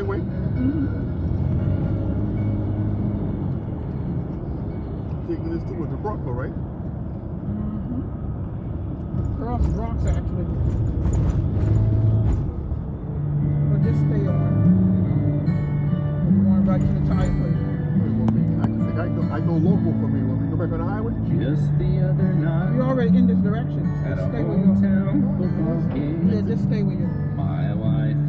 highway. Taking this towards the Bruckner, right? Across Bronx, actually. But just stay on. We're going right to the tire place. I go local for me when we go back on the highway. Just the other night. You're already in this direction. At Just a stay where you are. hometown football game. Yeah, just stay where you are. My wife